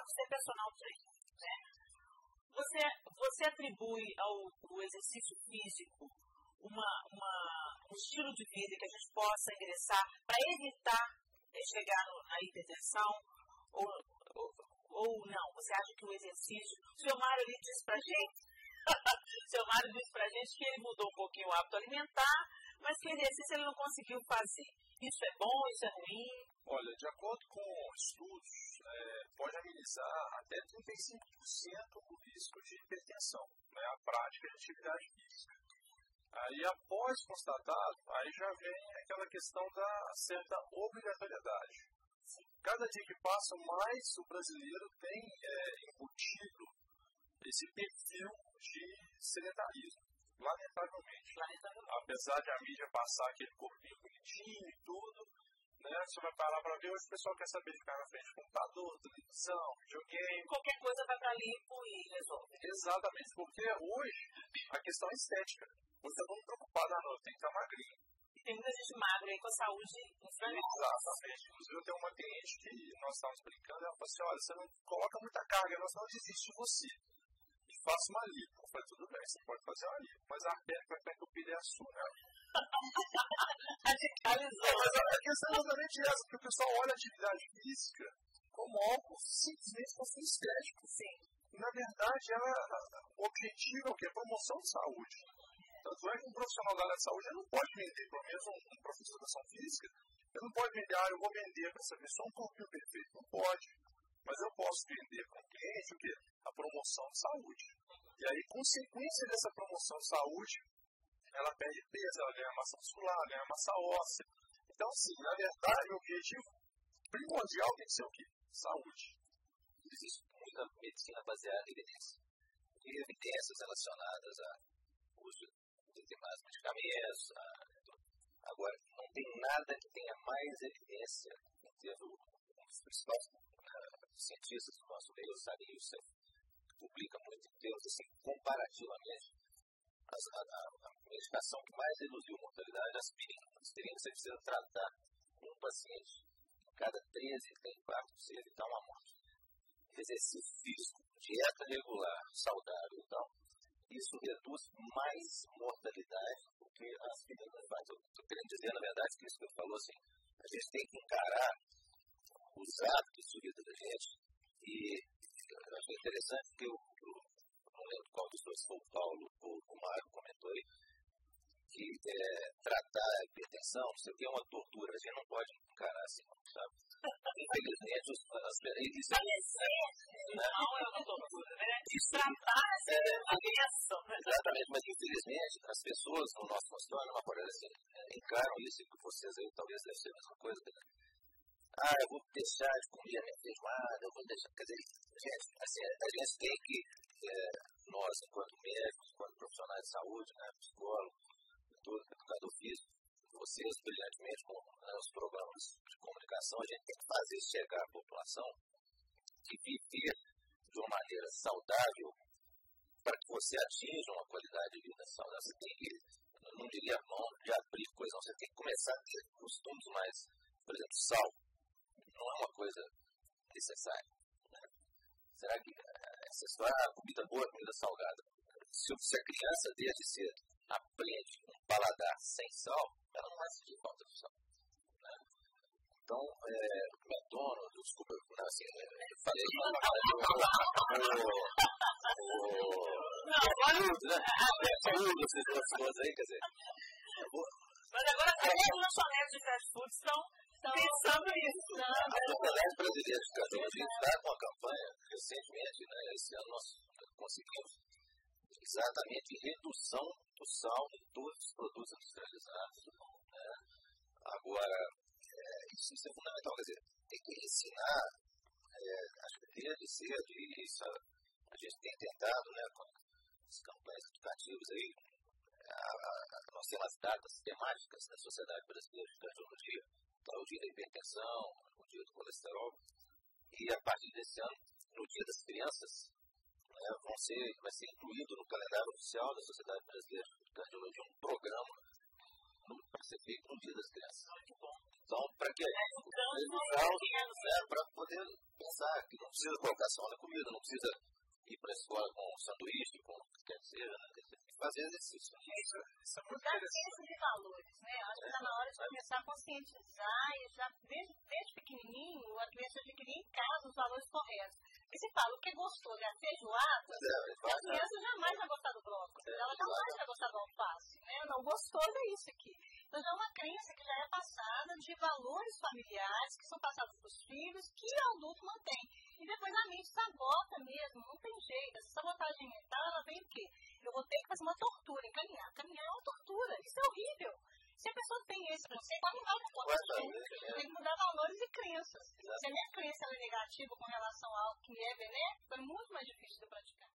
ser personal trainer, né? Você atribui ao exercício físico um estilo de vida que a gente possa ingressar para evitar chegar na hipertensão ou não? Você acha que o exercício... O senhor Mário ali disse para a gente, que ele mudou um pouquinho o hábito alimentar, mas que o exercício ele não conseguiu fazer. Isso é bom, isso é ruim? Olha, de acordo com estudos, pode amenizar até 35% o risco de hipertensão, né, a prática de atividade física. Aí, após constatado, aí já vem aquela questão da certa obrigatoriedade. Cada dia que passa, mais o brasileiro tem embutido esse perfil de sedentarismo. Lamentavelmente. Apesar de a mídia passar aquele corpinho bonitinho e tudo, né, você vai parar para ver, hoje o pessoal quer saber ficar na frente do computador, televisão, videogame. Qualquer coisa vai para limpo e resolve. Exatamente, porque hoje a questão é estética. Você está muito preocupado, não, tem que estar magrinho. E tem muita gente magra aí com a saúde em frangalhos. Exatamente. Inclusive eu tenho uma cliente que nós estávamos brincando, ela falou assim, olha, você não coloca muita carga, nós não desistimos de você. E faça uma lipo. Eu falei, tudo bem, você pode fazer uma lipo, mas a artéria que vai ficar entupida é a sua, né? Radicalizou. Mas a questão é exatamente essa, porque o pessoal olha a atividade física como algo simplesmente para ser estético. Sim. E, na verdade, o objetivo é o quê? Promoção de saúde. Tanto é que um profissional da área de saúde ele não pode vender, pelo menos um professor de educação física, ele não pode vender, eu vou vender para essa pessoa um corpinho perfeito. Não pode. Mas eu posso vender para o cliente o quê? A promoção de saúde. E aí, consequência dessa promoção de saúde, ela perde peso, ela ganha massa muscular, ganha massa óssea. Então, sim, na verdade, o objetivo primordial tem que ser o quê? Saúde. Existe muita medicina baseada em evidência. E evidências relacionadas ao uso de determinados medicamentos. Agora, não tem nada que tenha mais evidência em termos dos principais cientistas do nosso meio, sabe, e você publica muito em termos, assim, comparativamente, a medicação que mais reduziu a mortalidade é a aspirina. A aspirina você precisa tratar um paciente, cada 13 tem impacto, você evitar uma morte. Exercício físico, dieta regular, saudável e tal, isso reduz mais mortalidade do que a aspirina faz. Eu estou querendo dizer, na verdade, que isso que eu falou, assim, a gente tem que encarar os hábitos de vida da gente e eu acho interessante que eu não lembro qual dos dois foi o Paulo ou o Mário comentou aí, que tratar a hipertensão, você tem uma tortura, a gente não pode encarar assim, sabe? Infelizmente, isso não é uma tortura, né? Tratar a doença. Exatamente, mas infelizmente, as pessoas no nosso consultório, numa coisa assim, encaram isso e que vocês aí talvez deve ser a mesma coisa, né? Eu vou deixar de comer a minha feijoada, eu vou deixar. Quer dizer, gente, assim, a gente tem que, nós, enquanto médicos, enquanto profissionais de saúde, né, psicólogo, educador físico, vocês brilhantemente com os programas de comunicação, a gente tem que fazer chegar à população que viver de uma maneira saudável para que você atinja uma qualidade de vida saudável. Você tem que, eu não diria mão de abrir coisa, não, você tem que começar a ter costumes mais, por exemplo, sal. Não é uma coisa necessária. Né? Será que essa história, comida boa, comida salgada? Se a criança desde cedo aprende um paladar sem sal, ela não vai sentir falta de sal. Né? Então, o McDonald's, desculpa, assim, eu falei essas duas coisas aí, quer dizer. Mas agora todos os lanchonetes de fast food estão pensando nisso. A Sociedade Brasileira de Cardiologia está com uma campanha recentemente, né, esse ano nós conseguimos exatamente redução do sal em todos os produtos industrializados. Né. Agora, isso é fundamental, quer dizer, tem que ensinar, acho que desde cedo, e isso a gente tem tentado, né, com as campanhas educativas aí, nós temos as datas temáticas da Sociedade Brasileira de Cardiologia, o dia da hipertensão, o dia do colesterol, e a partir desse ano, no dia das crianças, né, vai ser incluído no calendário oficial da Sociedade Brasileira de Cardiologia um programa para ser feito no dia das crianças. Então, para quê? Para poder pensar que não precisa colocar só na comida, não precisa ir para a escola com sanduíche, com o que quer que seja, né? Tem que fazer exercício. Isso é muito Mudar interessante. senso de valores, né? Acho que está na hora de começar a conscientizar e já desde pequenininho a criança adquirir em casa os valores corretos. Porque se fala o que é gostoso é a feijoada, a criança jamais vai gostar do brócolis, ela jamais vai gostar do alface, né? Não, gostoso é isso aqui. Então já é uma crença que já é passada de valores familiares que são passados para os filhos, que o adulto mantém. E depois a mente sabota mesmo, não tem jeito. Essa sabotagem mental, ela vem o quê? Eu vou ter que fazer uma tortura em caminhar. Caminhar é uma tortura, isso é horrível. Se a pessoa tem esse conceito, ela não vai por conta disso. Tem que mudar valores e crenças. Se a minha crença é negativa com relação ao que é benéfico, é muito mais difícil de praticar.